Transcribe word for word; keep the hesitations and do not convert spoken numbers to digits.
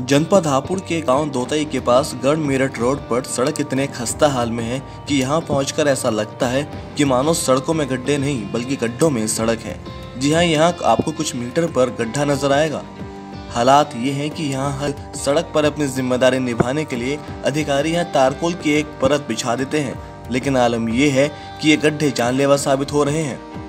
जनपद हापुड़ के गांव दोतई के पास गढ़ मेरठ रोड पर सड़क इतने खस्ता हाल में है कि यहां पहुंचकर ऐसा लगता है कि मानो सड़कों में गड्ढे नहीं बल्कि गड्ढों में सड़क है। जी हां, यहां आपको कुछ मीटर पर गड्ढा नजर आएगा। हालात ये हैं कि यहां हर सड़क पर अपनी जिम्मेदारी निभाने के लिए अधिकारी यहां तारकोल की एक परत बिछा देते हैं, लेकिन आलम यह है कि ये गड्ढे जानलेवा साबित हो रहे हैं।